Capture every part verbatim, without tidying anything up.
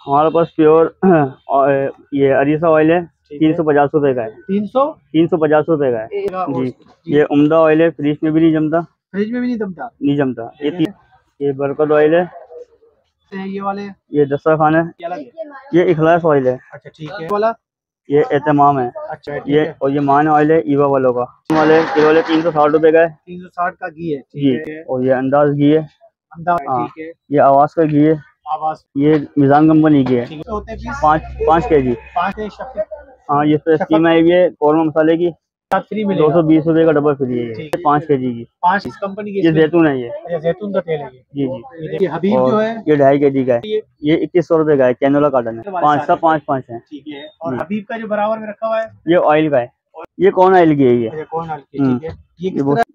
हमारे पास प्योर और ये अरीसा ऑयल है, तीन सौ पचास रुपए का है। तीन सौ तीन सौ पचास रुपए का है जी। ये उम्दा ऑयल है, फ्रिज में भी नहीं जमता। फ्रिज में भी नहीं जमता नहीं जमता। ये ती, ये बरकत ऑयल है। ये वाले ये दस्तरखान खान है। ये इखलास ऑयल है। अच्छा ठीक है। वाला ये एहतमाम है। अच्छा ये और ये मान ऑयल है ईवा वालों का। वाले ये वाले तीन सौ साठ रुपए का है। तीन सौ साठ का घी है जी। और ये अंदाज घी है। अंदाज ठीक है। ये आवाज का घी है। आवाज ये मिजान कंपनी की है। पाँच पाँच के जी। पाँच हाँ, ये तो स्कीम आई हुई है कौरमा मसाले की। फ्री में दो सौ बीस रुपए का डब्बा फ्री है ये पाँच के जी की। पाँच कंपनी की। ये जैतून है। ये जैतून का तेल है जी जी। ये हबीब जो है ये ढाई के जी का है। ये इक्कीस सौ रुपए का है। कैनोला कार्टन है। पाँच सब पाँच पाँच है। ठीक है। और हबीब का जो बराबर में रखा हुआ है ये ऑयल का है। ये कौन ऑयल की है? ये कौन ऑयल की? ठीक है। ये किस तरह?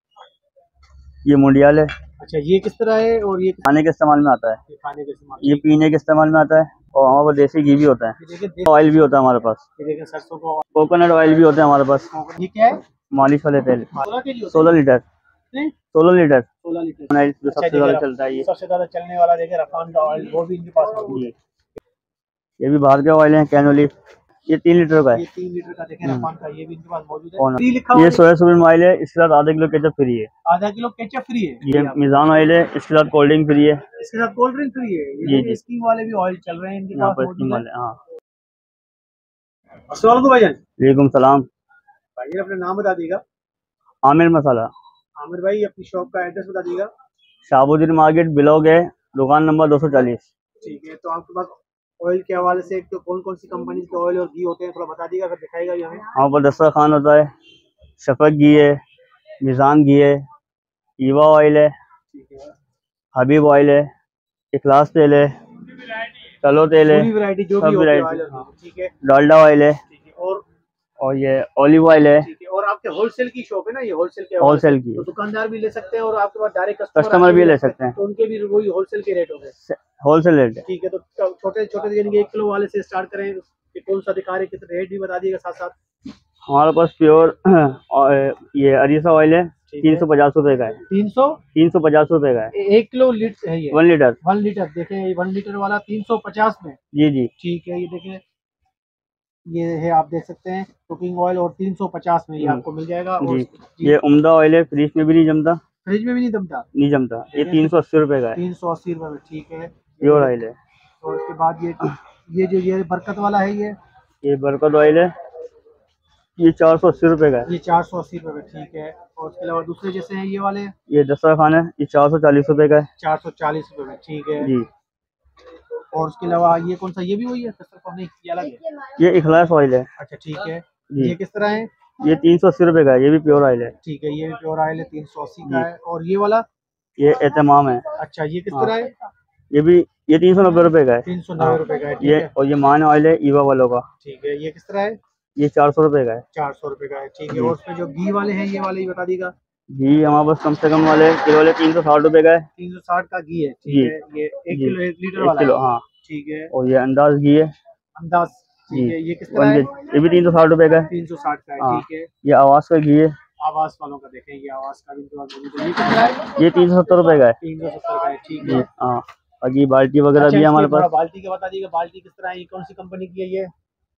ये मुंडियल है। अच्छा, ये किस तरह है? और ये खाने के इस्तेमाल में आता है। ये खाने के इस्तेमाल, ये पीने के इस्तेमाल में आता है। और हमारे पास देसी घी भी होता है, ऑयल भी होता है हमारे पास। सरसों को कोकोनट ऑयल भी होता है हमारे पास। ये क्या है? मालिश वाले तेल। सोलह लीटर सोलह लीटर सोलह लीटर जो सबसे ज्यादा चलता है। ये सबसे ज्यादा चलने वाला देखिए रफान का ऑयल, वो भी इनके पास मौजूद है। ये भी बाहर के ऑयल है। कैनोली ये तीन लीटर का है। ये तीन लीटर का देखें रफान का, ये भी इनके पास मौजूद है। फ्री लिखा ये सोया सोयाबीन ऑयल है। इसके साथ आधा किलो केचप फ्री है। आधा किलो केचप फ्री है। ये मिजान ऑयल है। इसके साथ कोल्ड ड्रिंक फ्री है। इसके साथ कोल्ड ड्रिंक फ्री है। ये स्कीम वाले भी ऑयल चल रहे हैं इनके पास मौजूद है। हाँ। अस्सलाम वालेकुम भाईजान। वालेकुम सलाम। भाईजान अपना नाम बता दीजिएगा। आमिर मसाला। आमिर भाई अपनी शॉप का एड्रेस बता दीजिएगा। शाहबुद्दीन मार्केट बिलोग है, दुकान नंबर दो सौ चालीस। ठीक है। तो आपके पास ऑयल के हवाले से तो कौन कौन सी कंपनी के ऑयल और घी होते हैं, थोड़ा बता दीजिएगा, फिर दिखाएगा भी हमें। हमारे पास दस्तरखान होता है, शफक घी है, मिजान घी है, ईवा ऑयल है, हबीब ऑयल है, इखलास तेल है, तलो तेल है, वैरायटी जो भी ठीक है। डालडा ऑयल है। और और ये ऑलिव ऑयल है। और आपके होलसेल की शॉप है ना, ये होलसेल के होलसेल की। तो दुकानदार भी ले सकते हैं और आपके पास डायरेक्ट कस्टमर भी ले सकते हैं, तो उनके भी वही होलसेल के रेट होंगे। होलसेल रेट है। ठीक है। तो छोटे छोटे यानी कि एक किलो वाले से स्टार्ट करें कि कौन सा दिखा रहे, कितने रेट भी बता दिएगा साथ साथ। हमारे पास प्योर ये अरीसा ऑयल है, तीन सौ पचास रुपए का है। तीन सौ तीन सौ पचास रुपए का है। एक किलो लीटर है ये। वन लीटर वन लीटर देखें, वन लीटर वाला तीन सौ पचास में। जी जी ठीक है। ये देखें, ये है, आप देख सकते हैं कुकिंग ऑयल, और तीन सौ पचास में ये आपको मिल जाएगा। और ये उम्दा ऑयल है, फ्रिज में भी नहीं जमता। फ्रिज में भी नहीं जमता नहीं जमता। ये तीन सौ अस्सी रुपए का है। तीन सौ अस्सी रुपए में। ठीक है। प्योर ऑयल है। और उसके बाद ये ये जो ये बरकत वाला है, ये ये बरकत ऑयल है। ये चार सौ अस्सी रुपए का है। ये चार सौ अस्सी रुपए में। ठीक है। और उसके अलावा दूसरे जैसे हैं ये वाले, ये दस्तरखान है, ये चार सौ चालीस रुपए का है। चार सौ चालीस रुपए में। ठीक है जी। और उसके अलावा ये कौन सा? ये भी वही है दस्तरखान? नहीं, ये अलग है। ये इखलास ऑयल है। अच्छा ठीक है। ये किस तरह है? ये तीन सौ अस्सी रुपए का है। ये भी प्योर ऑयल है। ठीक है। ये भी प्योर ऑयल है, तीन सौ अस्सी का है। और ये वाला? ये एहतमाम है। अच्छा, ये किस तरह है? ये भी ये तीन सौ नब्बे रुपए का है। तीन सौ नब्बे रुपए का है। ये और ये मान ऑयल है ईवा वालों का। ठीक है। ये किस तरह है? ये चार सौ रुपए का है। चार सौ रुपए का है। ठीक है। और उसमें जो घी वाले हैं, ये वाले ही बता दीजिएगा। घी हमारे पास कम से कम वाले किलो वाले तीन सौ साठ रुपए का है। तीन सौ साठ का घी है। ठीक है। ये एक किलो एक लीटर वाला किलो। हाँ ठीक है। और ये अंदाज घी है। अंदाज ठीक है। ये किस तरह है? ये भी तीन सौ साठ रुपए का है। तीन सौ साठ का है। ठीक है। ये आवाज का घी है। आवाज वालों का देखें, ये आवाज का भी ये कितना है? ये तीन सौ सत्तर रुपए का है। तीन सौ सत्तर का है। ठीक है। हाँ, बाकी बाल्टी वगैरह भी हमारे पास। बाल्टी का बता दीजिएगा, बाल्टी किस तरह है, कौन सी कंपनी की है? ये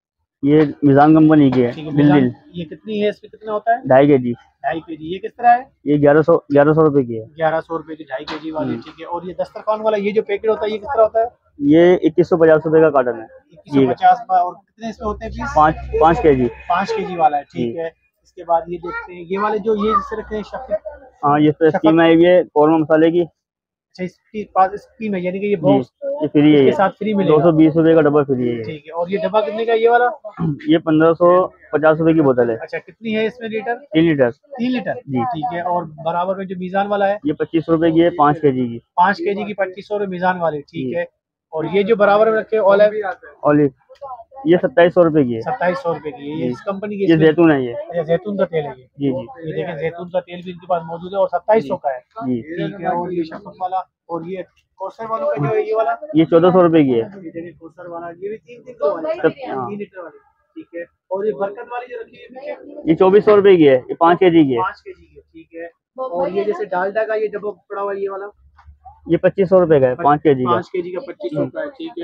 ये मिजान कंपनी की है। दिल ये कितनी है? इसमें कितना होता है? ढाई के जी। ढाई के जी। ये किस तरह है? ये ग्यारह सौ ग्यारह सौ रुपए की है। ग्यारह सौ रुपए की ढाई के जी वाली। ठीक है। और ये दस्तरखान वाला, ये जो पैकेट होता है, ये किस तरह होता है? ये इक्कीस सौ पचास रुपए का कार्टन है। इक्कीस सौ पचास। और कितने इसमें होते हैं पीस? पाँच पाँच के जी। पाँच के जी वाला है। ठीक है। इसके बाद ये देखते हैं, ये वाले जो ये जिससे रखे हैं शफीक। हाँ, ये स्कीम आई हुई है कौरमा मसाले की। अच्छा, इसकी पास स्कीम है, यानी कि ये बॉक्स ये फ्री है। इसके साथ फ्री मिलेगा। दो सौ बीस रुपए का डब्बा फ्री है। ठीक है। और ये डब्बा कितने का है ये वाला? ये पंद्रह सौ पचास रुपए की बोतल है। अच्छा, कितनी है इसमें लीटर? तीन लीटर। तीन लीटर जी। ठीक है। और बराबर में जो मीजान वाला है, ये पच्चीस रुपए की है, पाँच के जी की। पाँच के जी की पच्चीस सौ रुपए मीजान वाली। ठीक है। और ये जो बराबर में रखे ऑलिव ऑलिव, ये सत्ताईस सौ रुपए की है। सत्ताईस सौ रुपए की है। ये इस कंपनी की? ये जैतून है। ये जैतून का तेल है। ये जी जी। ये देखें, जैतून का तेल भी इनके पास मौजूद है और सत्ताईस सौ का है। ठीक है। और ये शफक वाला, और ये कोसर वालों का जो है ये वाला, ये चौदह सौ रुपए की है। ये देखिए कोसर वाला, ये भी तीन किलो वाला है, तीन लीटर वाली। ठीक है। और ये बरकत वाली जो रखी है, ये चौबीस सौ रुपए की है। ये पाँच के जी की है। पाँच के जी की। ठीक है। और ये जैसे डालडा का ये डब्बा पड़ा हुआ है, ये वाला, ये पच्चीस सौ रुपए का है, पाँच के जी का। पाँच के जी का पच्चीस सौ का है। ठीक है।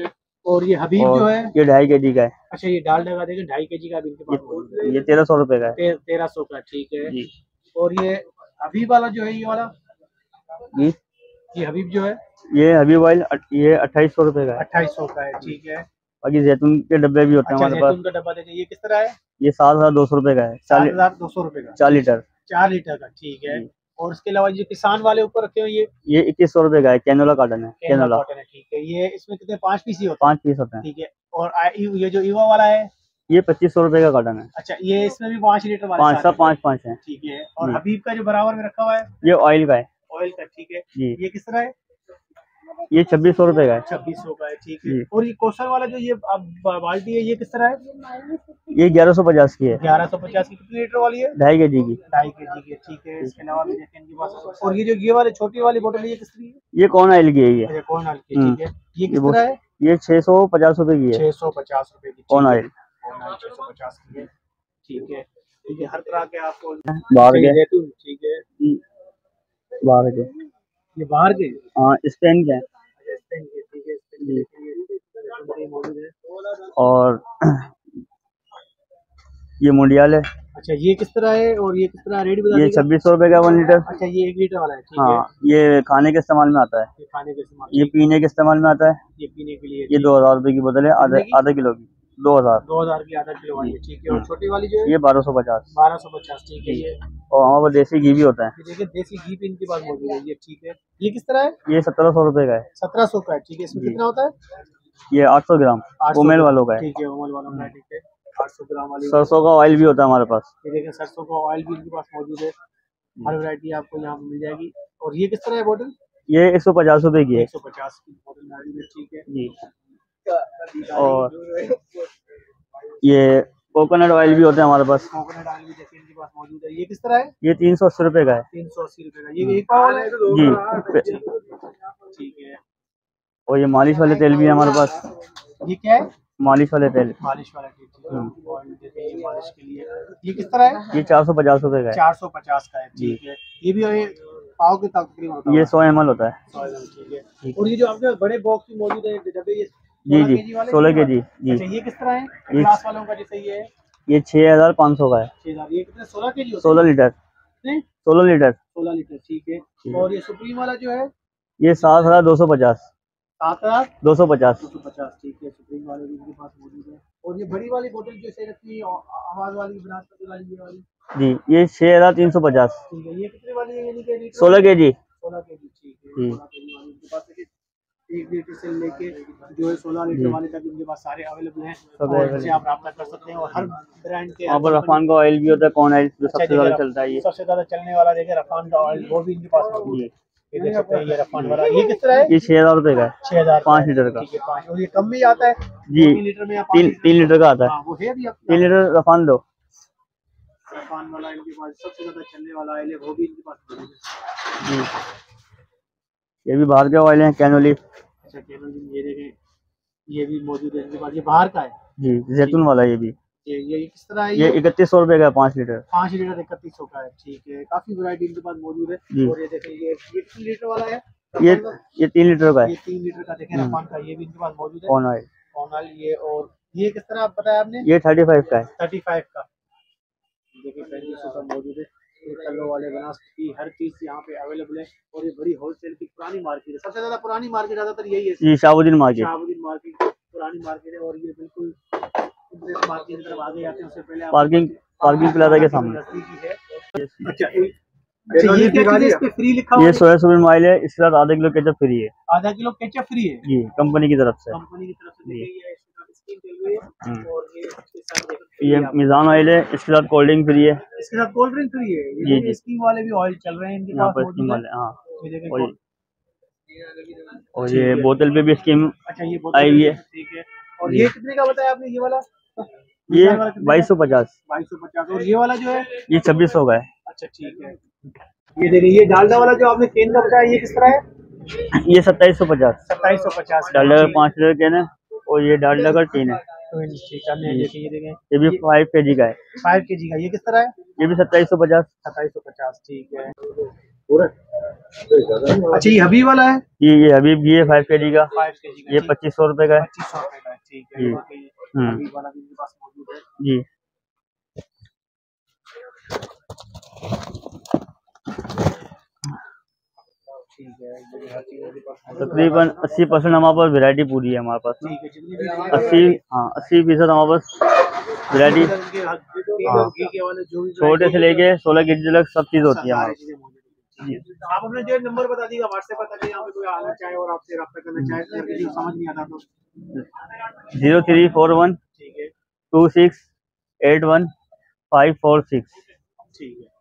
और ये हबीब जो है ये ढाई के जी का है। अच्छा ये डालडा का देखिए ढाई के जी का भी इनके पास ये, ये तेरह सौ रुपए का है। तेरह सौ का ठीक है जी। और ये हबीब वाला जो है ये वाला जी ये हबीब जो है ये हबीब ऑयल ये अट्ठाईस सौ रुपए का है। अट्ठाईस सौ का है ठीक है। बाकी जैतून के डब्बे भी होते हैं हमारे पास। जैतून का डब्बा देखिए ये किस तरह है? ये सात हजार दो सौ रुपए का है। सात हजार दो सौ रुपए का चार लीटर चार लीटर का ठीक है। और उसके अलावा जो किसान वाले ऊपर रखे हुए ये ये इक्कीस सौ रुपए का है। कैनोला कॉटन है। कैनोला कॉटन है ठीक है। ये इसमें कितने पाँच पीस ही होते हैं? पाँच पीस होते हैं ठीक है। और ये जो ईवा वाला है ये पच्चीस सौ रुपए का कॉटन है। अच्छा ये इसमें भी पाँच लीटर वाला पाँच सब पाँच पाँच है ठीक है। और हबीब का जो बराबर में रखा हुआ है ये ऑयल का है। ऑयल का ठीक है जी। ये किस तरह है? ये छब्बीस सौ रुपए का है। छब्बीस सौ का है ठीक है। और ये कोसर वाला जो ये अब बाल्टी है ये किस तरह है? ये ग्यारह सौ पचास की है। ग्यारह सौ पचास की कितने लीटर वाली है? ढाई के जी की। ढाई के जी की ठीक है। इसके अलावा भी देखें इनके पास। और ये जो ये वाले छोटी वाली बोतल है ये किस तरह है? ये कौन ऑयल की है? ये कौन ऑयल की ठीक है। ये किस तरह है? ये छह सौ पचास रुपए की है। छह सौ पचास रुपए की कौन ऑयल छह सौ पचास की है ठीक है। ठीक है हर तरह के आपको बाहर के जैतून ठीक है। बाहर के ये बाहर के हाँ स्पेन के और ये मुंडियल है। अच्छा ये किस तरह है? और ये किस तरह रेट बता? ये छब्बीस सौ रुपए का वन लीटर। अच्छा ये एक लीटर वाला है ठीक हाँ है। ये खाने के इस्तेमाल में आता है। ये खाने के इस्तेमाल ये पीने के इस्तेमाल में आता है। ये पीने के लिए ये दो हजार रुपए की बोतल है आधा आधा किलो की। दो हजार दो हजार की आधा किलो वाली ठीक है। और छोटी वाली जो है ये बारह सौ पचास बारह सौ पचास ठीक है। ये और हमारे पास देसी घी भी होता है। देखिए देसी घी भी इनके पास मौजूद है ये ठीक है। ये किस तरह है? ये सत्रह सौ रुपए का है। सत्रह सौ का है ठीक है। इसमें कितना होता है? ये आठ सौ ग्राम उमेल वालों का है ठीक है। उमेल वालों का ठीक है। आठ सौ ग्राम वाली। सरसों का ऑयल भी होता है हमारे पास। ये देखें सरसों का ऑयल भी इनके पास मौजूद है। हर वैरायटी आपको यहाँ पे मिल जाएगी। और ये किस तरह है बोतल? ये एक सौ पचास रुपए की है। एक सौ पचास की बोतल ठीक है जी। और ये कोकोनट ऑयल भी होता है हमारे पास। कोकोनट ऑयल भी देखिए इनके पास मौजूद है। ये किस तरह है? ये तीन सौ अस्सी रुपए का है। तीन सौ अस्सी रुपए का ये एक पाव है जी ठीक है। और ये मालिश वाले तेल भी है हमारे पास। ये क्या है? मालिश वाले तेल मालिश वाला तेल मालिश के लिए। ये किस तरह है? ये चार सौ पचास रुपए का है। चार सौ पचास का है ठीक है। ये भी पाव के तकरीबन होता है। ये सौ एम एल होता है ठीक है। और ये जो आपके बड़े बॉक्स में मौजूद है डब्बे ये जी जी सोलह के जी जी। अच्छा ये किस तरह है? क्लास वालों का जैसे ये है ये छह हजार पाँच सौ का है। छह हजार ये कितने? सोलह के जी सोलह लीटर सोलह लीटर सोलह लीटर ठीक है। और ये सुप्रीम वाला जो है ये सात हजार दो सौ पचास सात हजार दो सौ पचास दो सौ पचास ठीक है। सुप्रीम वाले भी इनके पास मौजूद है। और ये बड़ी वाली बोतल जो से रखती है आवाज वाली बनास्पति वाली ये वाली जी ये छह हजार तीन सौ पचास ठीक है। ये कितने वाली है? यानी कि सोलह के जी सोलह के जी ठीक है। सोलह के जी वाली इनके पास एक लीटर से लेके जो है सोलह लीटर वाले तक इनके पास सारे अवेलेबल हैं। और इनसे आप रब्ता कर सकते हैं। और हर ब्रांड के यहाँ पर रफान का ऑयल भी होता है। कौन ऑयल जो सबसे ज्यादा चलता है? ये सबसे ज्यादा चलने वाला देखे रफान का ऑयल वो भी इनके पास मौजूद है। ये देख सकते हैं ये रफान वाला ये किस तरह है? ये छह हजार रुपए का है। छह हजार पाँच लीटर का ठीक है। पाँच और ये कम भी आता है जी तीन लीटर में तीन तीन लीटर का आता है। वो है भी तीन लीटर रफान दो रफान वाला इनके पास सबसे ज्यादा चलने वाला ऑयल है वो भी इनके पास मौजूद है जी। ये भी बाहर के ऑयल है कैनोली। अच्छा कैनोली ये देखें ये भी मौजूद है इनके पास। ये बाहर का है जी जैतून वाला। ये भी ये ये किस तरह है? ये इकतीस सौ रुपए का है पाँच लीटर पाँच लीटर इकतीस सौ का है ठीक है। काफी वैरायटी इनके पास मौजूद है। और ये देखें ये ये तीन लीटर वाला है। ये ये तीन लीटर का है। ये तीन लीटर का देखें रफान का ये भी इनके पास मौजूद है। कौन ऑयल कौन ऑयल ये और ये किस तरह आप बताया आपने? ये थर्टी फाइव का है। थर्टी फाइव का देखिए पैंतीस सौ का मौजूद है। तल्लों वाले बनास्पति हर चीज यहाँ पे अवेलेबल है। और ये बड़ी होलसेल की पुरानी मार्केट है। सबसे ज्यादा पुरानी मार्केट ज्यादातर यही है जी शाहबुद्दीन मार्केट। शाहबुद्दीन मार्केट पुरानी मार्केट है। और ये बिल्कुल मार्केट की तरफ आगे जाते हैं उससे पहले पार्किंग पार्किंग प्लाजा के सामने। अच्छा ये क्या चीज़ है इस पे फ्री लिखा हुआ है? ये सोया सोयाबीन ऑयल है। इसके साथ आधा किलो केचप फ्री है। आधा किलो केचप फ्री है जी कंपनी की तरफ से। कंपनी की तरफ से देखिए ये स्कीम चल रही है। और ये इसके साथ ये मिजान ऑयल है। इसके साथ कोल्ड ड्रिंक फ्री है। इसके साथ कोल्ड ड्रिंक फ्री है। ये जी स्कीम वाले भी ऑयल चल रहे हैं इनके पास मौजूद है। हाँ ये और ये बोतल पे भी स्कीम अच्छा ये आई हुई है ठीक है। और ये कितने का बताया आपने? ये वाला ये बाईस सौ पचास बाईस सौ पचास और ये वाला जो है ये छब्बीस सौ का है। अच्छा ठीक है। ये देखिए ये डालडा वाला जो आपने केन का बताया ये किस तरह है? ये सत्ताईस सौ पचास सत्ताईस सौ पचास डालडा का पाँच लीटर केन है। और ये डालडा का टीन है। ये भी फाइव के जी का है। फाइव के जी का ये किस तरह है? ये भी सत्ताईस सौ पचास सत्ताईस सौ पचास ठीक है। अच्छा ये हबीब वाला है? ये ये हबीब घी है फाइव के जी का, फाइव के जी ये पच्चीस सौ रुपए का है। पच्चीस सौ रुपए का है, ठीक है। जी। हबीब वाला भी मेरे पास मौजूद है जी। ठीक है। तकरीबन अस्सी परसेंट हमारे पास वैरायटी पूरी है हमारे पास ना, अस्सी हाँ अस्सी फीसद हमारे पास वैरायटी, छोटे से लेके सोलह के जी तक सब चीज़ होती है हमारे पास। जी। आप अपने जो नंबर बता दीजिएगा व्हाट्सएप पर, ताकि यहाँ पे कोई आना चाहे और आपसे रब्ता करना चाहे, अगर किसी को समझ नहीं आता तो। जीरो थ्री फोर वन ठीक है, two six eight one five four six. ठीक है।